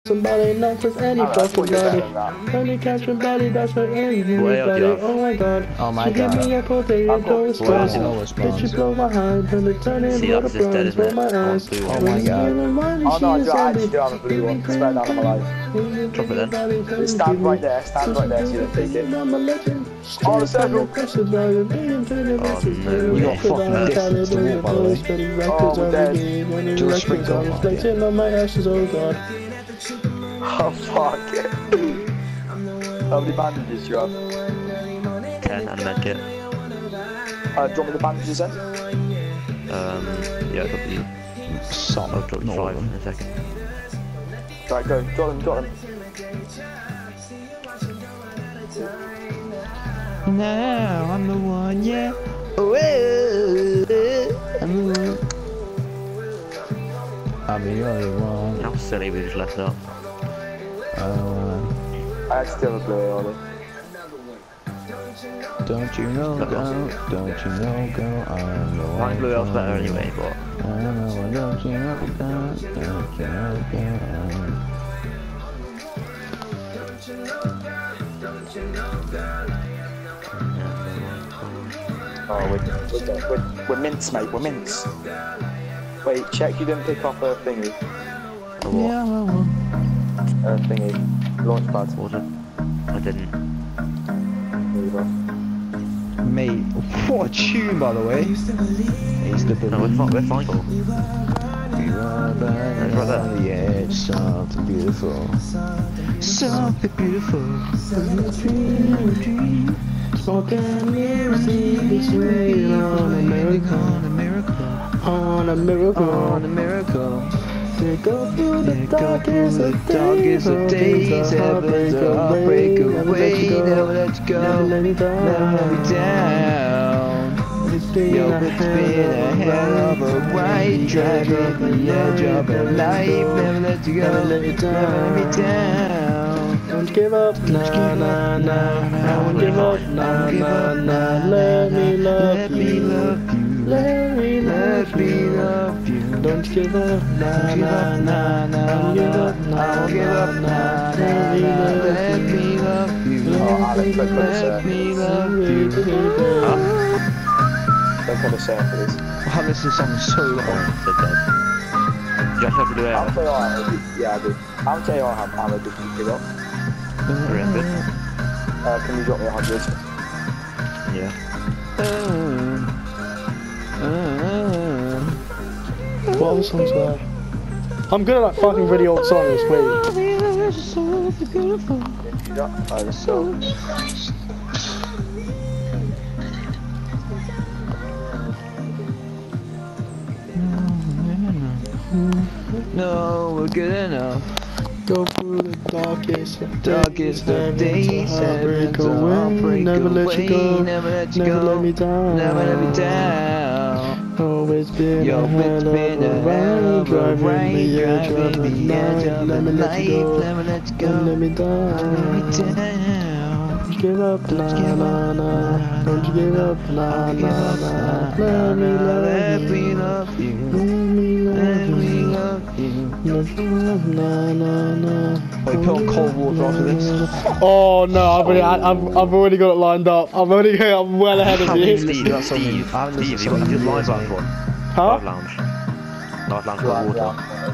somebody, not just any fucking body. Only catching body, that's for anybody. Oh my god. Oh my She god. give me a quote, they go as close. Bitch, you blow my mind, and it turn in little bronze, blow my eyes. Oh my god. Oh no, I actually do have a blue one. It's better down on my life. Drop it then. Stand right there, so you don't take it. Oh, the circle! You got fucking distance to walk, by the way. Oh, we're dead. Do a sprint off. Reflecting on my ashes, oh god. Oh fuck. How many bandages do you have? 10 and a medkit. Do you want me the bandages then? Yeah, I'll drop you. I'll drop you 5 in a second. Right, go. Got them. Now I'm the one, yeah. Oh, I'm the one. I'm the only one. How silly we just left that. I actually have a blue early. Don't you know, girl? Don't you know, girl? I'm the one. My blue elf's better anyway, but. I know, don't you know, girl? Don't you know, girl? Oh, we're mints, mate. We're mints. Wait, check you didn't pick up a thingy. A what? A thingy. Launchpad. Was it? I didn't. There you go. Mate, what a tune, by the way. He's the No, we're fine. Cool. You are by the edge, something beautiful. Something beautiful. Smoking music, it's rain on a miracle. On a miracle. On a miracle. They go through the darkest of days, heaven's a heartbreak away. Never let you go, never let me down. It's been a hell of a ride, driving the edge of a life. Never let you go, never let me down. Don't give up, nah, nah, nah. Don't give up, nah, nah, nah. Let me love you. Let me love you. Don't give up, nah, nah, nah. Don't give up, nah, nah, nah. Let me love you. Let me love you. Don't put a sound for this. I haven't listened to songs so long. So dead. Do you actually have to do it? I'll tell you what, yeah, I do. I'll tell you what, how much did you pick up? 300. Can you drop me 100? Yeah. What other songs there? I'm good at that fucking really old songs, wait. No, we're good enough. Go through the darkest of days, heaven's a heartbreak away. Never let you go, never let me down. Never let me down. Always been a hell of a ride, driving the edge of the night. Let me let you go, don't let me down. Don't give up, nah, nah, nah. Don't you give up, nah, nah, nah. Let me love you. Let me love you. Nah, nah, nah. Wait, put on cold water after this. Oh no, I've already got it lined up. I'm well ahead of you. Steve, you got your live lounge one. Huh? Live lounge for water.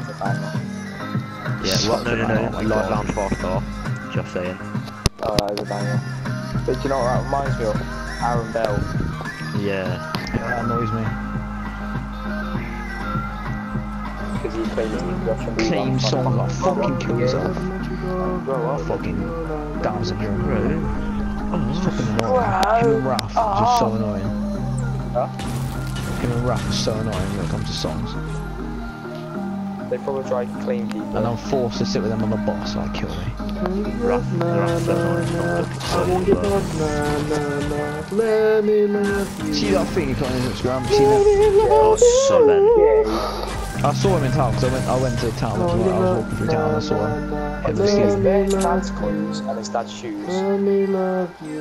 Yeah, what? No, live lounge for star. Just saying. Oh, that is a banger. But you know what that reminds me of? Aaron Bell. Yeah. That annoys me. Because he Claim song, I'll fucking kill yourself. Grow up. Fucking dancing here. Really? It's fucking annoying. Him and Raph is just so annoying. Huh? Him and Raph is so annoying when it comes to songs. They probably try to clean people. And I'm forced to sit with them on the boss, so they kill me. Rough. I won't give up, let me love you. See that thing you got on his Instagram? You seen it? Oh, so then. I saw him in town because I went to town as well. I was walking through town and I saw him. Hit the His skate. dad's clothes and his dad's shoes. Let me love you.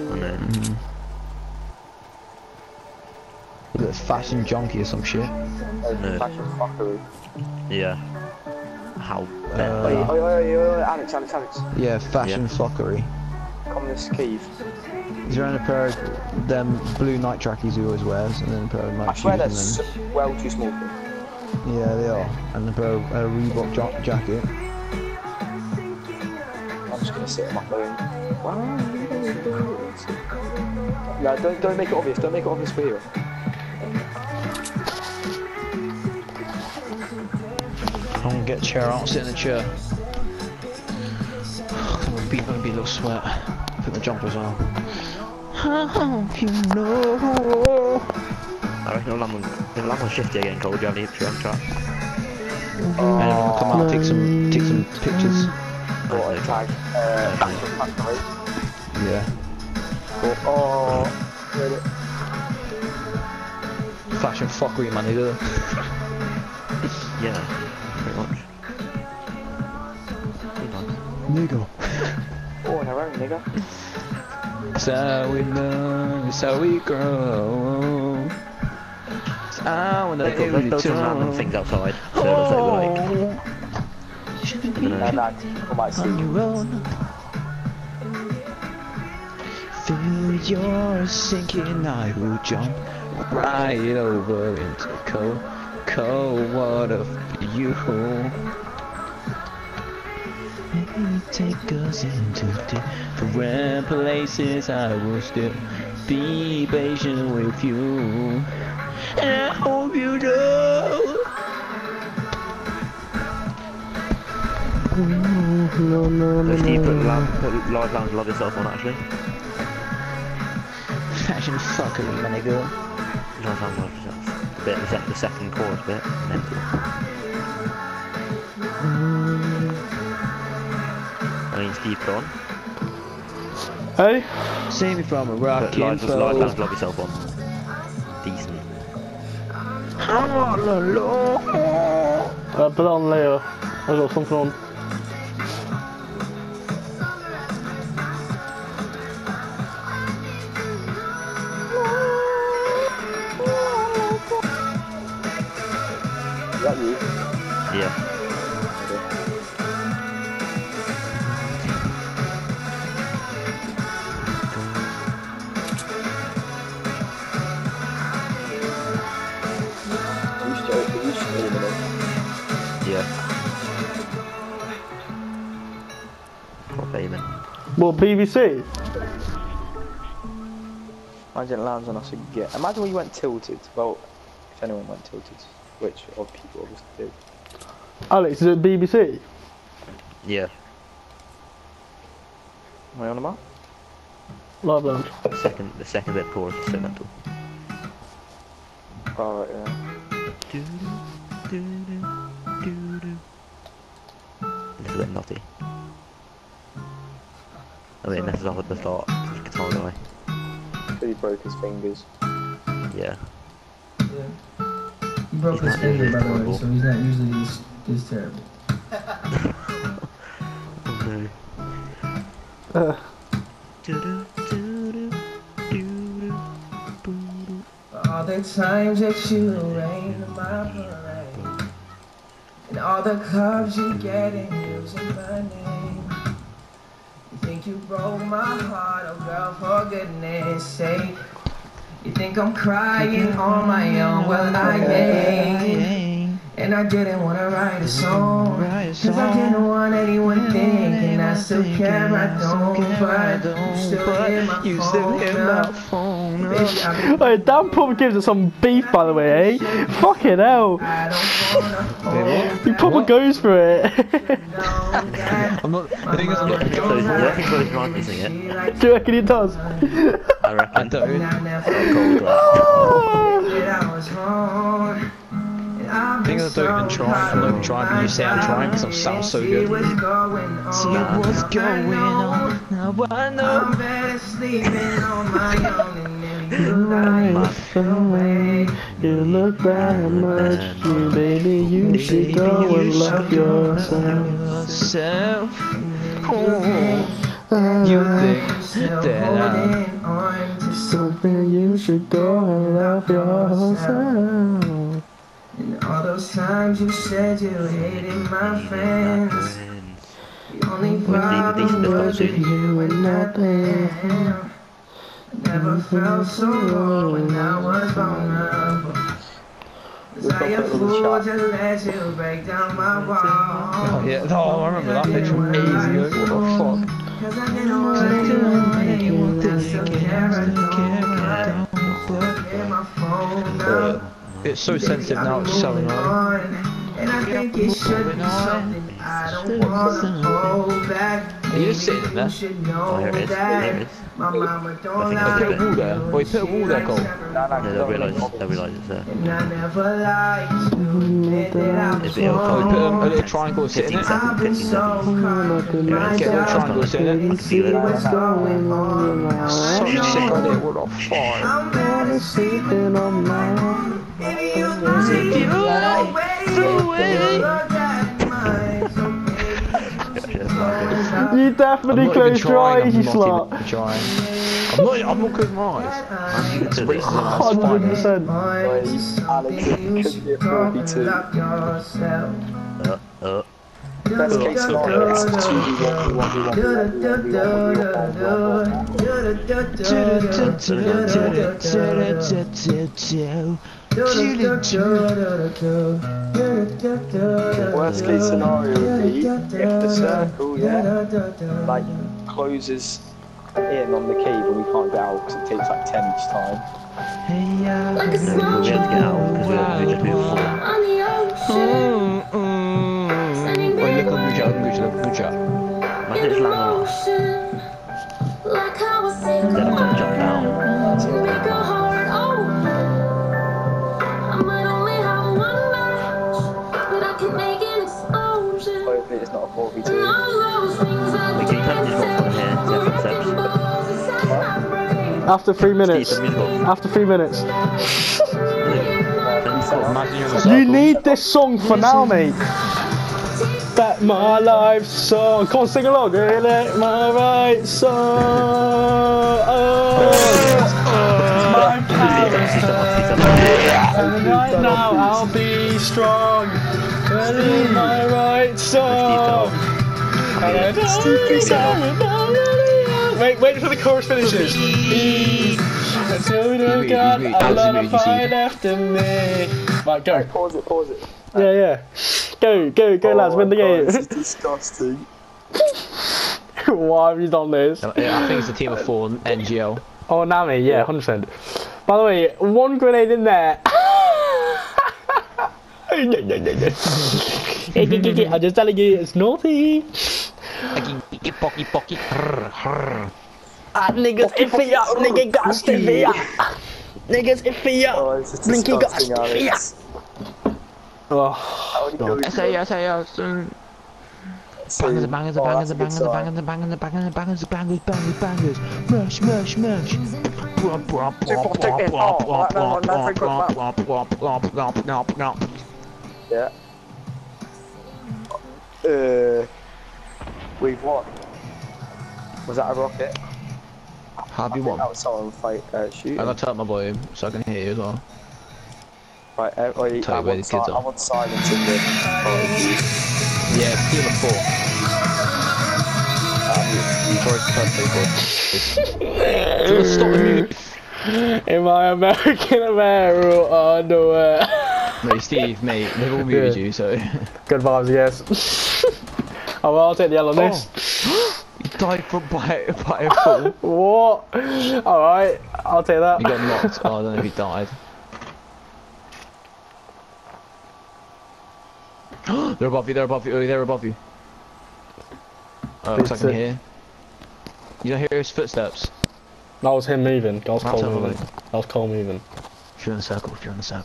Look at fashion junkie or some shit. No. Fashion fuckery. Yeah. How? Alex. Yeah, fashion fuckery. Come this cave. He's wearing a pair of them blue night trackies he always wears, and then a pair of night I swear they're shoes. well too small for him. Yeah, they are. And a pair of Reebok jacket. I'm just gonna sit on my phone. No, don't make it obvious. Don't make it obvious for you. I'm gonna get a chair. I'll sit in the chair. I'm gonna be a little sweat. Put the jumpers on. I hope you know. I reckon it'll land on shift here getting cold. Do you have any picture on track? And I'm gonna come out and take some pictures. Or tag. Yeah. Oh. Really? Fashion fuckery, man, nigga. Yeah, pretty much. Nigga. Oh, in our own, nigga. It's how we learn, it's how we grow. It's how we They've got some random things outside, so it looks like we're like... Come back on your own. Feel you're sinking, I will jump right over into cold water for you. Maybe take us into different places. I will still be patient with you, and I hope you know. Let's keep put large lounge love yourself on actually. Fashion fuckery, my nigga. Large lounge love yourself. The second chorus bit, mental. I mean, Steve Cron. Hey? Save me from a Put rocket large lounge love yourself on. Decent. Put it on later. I've got something on. Is that you? Yeah. Yeah. Proper aiming. What, BBC? Imagine it lands on us again. Imagine when you went tilted. Well, if anyone went tilted, which of people obviously did. Alex, is it BBC? Yeah. Am I on the map? Live lounge. The second bit chorus is so mental. Alright, yeah. A little bit nutty. I mean, it messes up at the start. Guitar guy. But he broke his fingers. Yeah. He broke his finger, by the way, so he's not usually this terrible. Oh no. All the times that you rain in my parade, and all the clubs you get in using my name. You think you broke my heart, oh girl, for goodness sake. You think I'm crying on my own, well I ain't. And I didn't want to write a song, cause I didn't want anyone thinking I still care, I don't, but you still hear my phone. Baby, Hey, Dan probably gives us some beef, by the way, eh? Fucking hell. He probably goes for it. I'm not. The thing is, I'm not. So I think both Ryan missing it. Do you reckon he does? I reckon. I don't. I think I don't even try. I'm not even trying, but you say I'm trying because I sound so good. See what's going on. Now I know. I'm better sleeping on my own and then you away. You look that much, you baby, you should go and love yourself. You think that Something you should go and love yourself. And All those times you said you hated my friends. The only problem was with you and nothing. Never felt so low when I was vulnerable. Was I a fool to let you break down my walls? Oh yeah, no, I remember that bitch from ages ago. What the fuck? Cause I didn't want to do anyone I still care, I don't get my phone up. It's so sensitive now, it's so annoying. And I think it should be something I don't wanna hold back. Are you just sitting there? You should know that my mama don't I put like a wall there. Wait, put a wall there, Cole. Yeah, they'll realise it's there. and I never lied to admit that I was Is it okay? Oh, we put a wrong. little triangle sitting in it. I've been so compromised. Get a little triangle sitting in it. See what's going on. Such a sick idea, what the fuck? I'm better sleeping on my own. Maybe you take it away. Look at mine, so You definitely closed your eyes, you slut. I'm not closing my eyes. It's racism, that's fine. 100%. Alex, it could be a 42. Best case scenario is 2-1-1-1-1-1. Worst case scenario would be if the circle, like closes in on the cave and we can't get out because it takes like 10 each time. We'll be able to get out because we just moved forward. On the ocean, Wait, look on Mucha. Imagine it's landing on us. like how I say Then I've got to jump down. make a heart open. I might only have one match, but I can make an explosion. Hopefully it's not a 4v2. And all those things I We can just drop from here, were yeah, wrecking steps. balls inside my brain. After 3 minutes. Steve, the musical. After 3 minutes. Imagine you're in a You circle. need this song for now, mate. Bet my life song. Come on, sing along. Let my right song. My power. And right now I'll be strong. Let my right song. And wait for the chorus finishes. Until the God, a lot of fight after me. Right, go. Pause it. Yeah. Go, lads, win the game. This is disgusting. Why have you done this? I think it's a team of 4 NGL. Oh, Nami, yeah, 100%. By the way, 1 grenade in there. I'm just telling you, it's naughty. Pocky. Niggas iffy up, nigga got stiffy up. Niggas iffy Oh, up. this is Blinky got disgusting, stiffy up. Alex. Oh, How would you go SAS. Bangers. Yeah. We've won. Was that a rocket? Have you That won? was someone shooting. I gotta turn up my volume so I can hear you as well. Right, wait, Tell I you where want the kids are. I want silence in the Yeah, it's team of 4. Just stop the music. in my American Apparel underwear. Mate, Steve, mate, they've all muted you, so. Good vibes, yes. Oh well, I'll take the L on this. You died by a fall. What? Alright, I'll take that. You got knocked. Oh, I don't know if you died. They're above you. Oh, looks like I can hear. You don't hear his footsteps. That was him moving. That was Cole Absolutely. moving. That was Cole moving. If you're in the circle.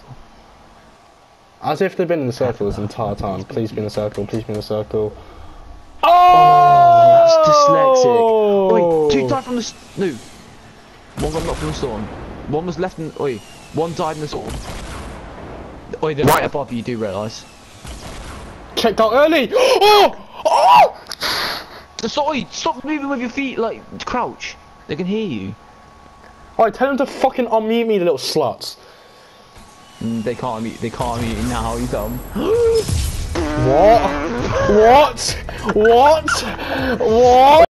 As if they've been in the circle this entire time. Please be in the circle. Oh, that's dyslexic. Wait, 2 died from the no. 1 got knocked from the storm. 1 was left in. Oi, 1 died in the storm. Oi, they're right above you. You do realise? Checked out early. Oh! Sorry, stop moving with your feet. Like crouch. They can hear you. Alright, tell them to fucking unmute me, the little sluts. They can't mute it now, you dumb. What? What? What? What?